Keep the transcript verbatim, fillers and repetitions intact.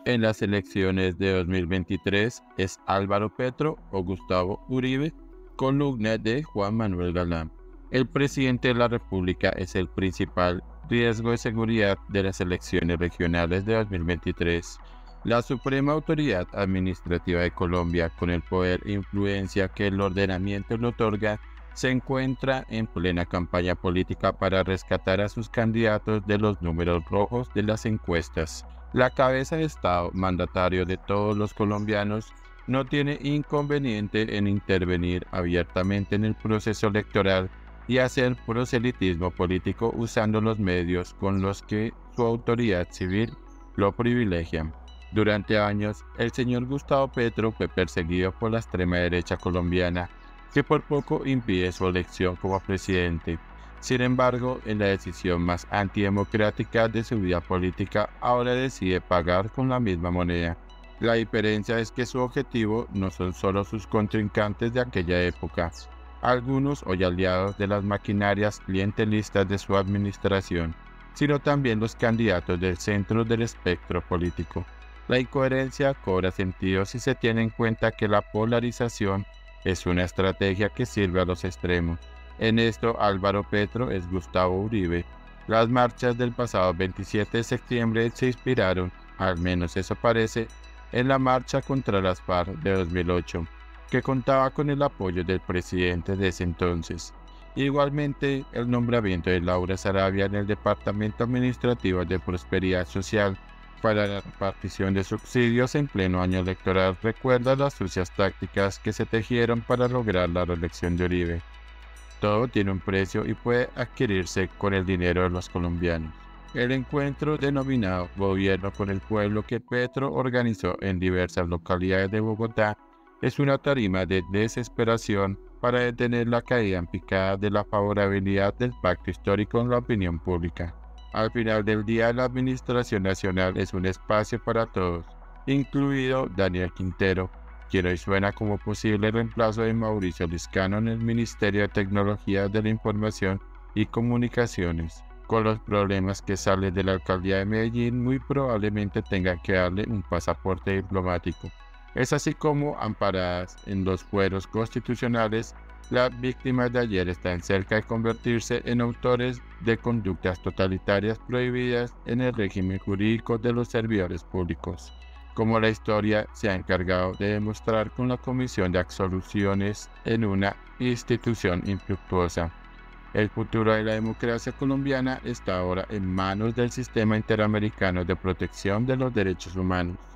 en las elecciones de dos mil veintitrés es Álvaro Petro o Gustavo Uribe, columna de Juan Manuel Galán. El presidente de la República es el principal riesgo de seguridad de las elecciones regionales de dos mil veintitrés. La suprema autoridad administrativa de Colombia, con el poder e influencia que el ordenamiento le otorga, se encuentra en plena campaña política para rescatar a sus candidatos de los números rojos de las encuestas. La cabeza de Estado, mandatario de todos los colombianos, no tiene inconveniente en intervenir abiertamente en el proceso electoral y hacer proselitismo político usando los medios con los que su autoridad civil lo privilegia. Durante años, el señor Gustavo Petro fue perseguido por la extrema derecha colombiana, que por poco impide su elección como presidente. Sin embargo, en la decisión más antidemocrática de su vida política, ahora decide pagar con la misma moneda. La diferencia es que su objetivo no son solo sus contrincantes de aquella época, algunos hoy aliados de las maquinarias clientelistas de su administración, sino también los candidatos del centro del espectro político. La incoherencia cobra sentido si se tiene en cuenta que la polarización es una estrategia que sirve a los extremos. En esto, Álvaro Petro es Gustavo Uribe. Las marchas del pasado veintisiete de septiembre se inspiraron, al menos eso parece, en la marcha contra las FARC de dos mil ocho, que contaba con el apoyo del presidente de ese entonces. Igualmente, el nombramiento de Laura Sarabia en el Departamento Administrativo de Prosperidad Social para la repartición de subsidios en pleno año electoral recuerda las sucias tácticas que se tejieron para lograr la reelección de Uribe. Todo tiene un precio y puede adquirirse con el dinero de los colombianos. El encuentro denominado Gobierno con el Pueblo que Petro organizó en diversas localidades de Bogotá es una tarima de desesperación para detener la caída en picada de la favorabilidad del pacto histórico en la opinión pública. Al final del día, la Administración Nacional es un espacio para todos, incluido Daniel Quintero, quien hoy suena como posible reemplazo de Mauricio Liscano en el Ministerio de Tecnología de la Información y Comunicaciones. Con los problemas que salen de la Alcaldía de Medellín, muy probablemente tengan que darle un pasaporte diplomático. Es así como, amparadas en los fueros constitucionales, las víctimas de ayer están cerca de convertirse en autores de conductas totalitarias prohibidas en el régimen jurídico de los servidores públicos, como la historia se ha encargado de demostrar con la Comisión de Absoluciones en una institución infructuosa. El futuro de la democracia colombiana está ahora en manos del Sistema Interamericano de Protección de los Derechos Humanos.